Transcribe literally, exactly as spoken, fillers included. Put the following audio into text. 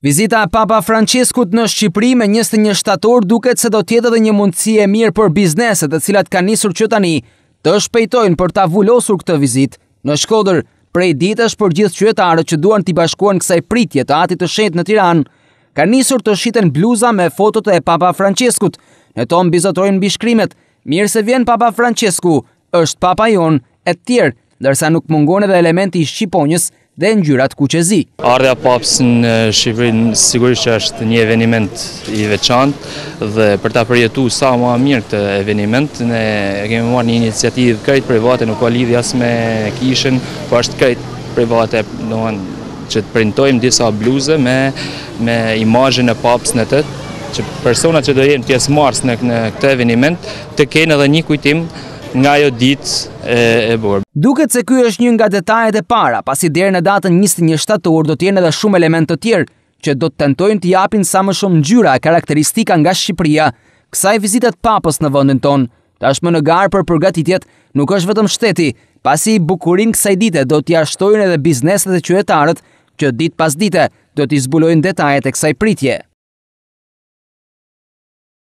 Vizita e Papa Franceskut në Shqipëri me njëzet e një shtator duket se do tjetë edhe një mundësi e mirë për bizneset e cilat kanë nisur që tani të shpejtojnë për ta vullosur këtë vizit. Në Shkodër, prej ditësh për gjithë qytetarët që duan t'i bashkuan kësaj pritje të atit të shenjtë në Tiranë, ka nisur të shiten bluza me fotot e Papa Franceskut. Ne to mbizotojnë mbi shkrimet: mirë se vjen Papa Francesku, është Papa jon, e tjerë, ndërsa nuk mungon edhe elementi i shqiponjës dhe ngjyrat kuqezi. Ardha e Papës në Shqipëri sigurisht që është një eveniment i veçantë dhe për ta përjetuar sa më mirë këtë eveniment, ne kemi marrë një iniciativë krejt private, nuk ka lidhje as me kishën, por është krejt private, domethënë që të printojmë disa bluze me me imazhin e Papës në të, që personat që do jenë pjesëmarrës në, në këtë eveniment të kenë edhe një kujtim nga ajo ditë e, e bërë. Duket se ky është një nga detajet e para, pasi deri në datën njëzet e një shtator do të jenë edhe shumë elementë të tjerë që do të tentojnë të japin sa më shumë ngjyra e karakteristika nga Shqipëria kësaj vizite të Papës në vendin tonë. Tashmë në garë për përgatitjet nuk është vetëm shteti, pasi bukurinë kësaj dite do t'i shtojnë edhe bizneset e qytetarët që ditë pas dite do t'i zbulojnë detajet e kësaj pritje.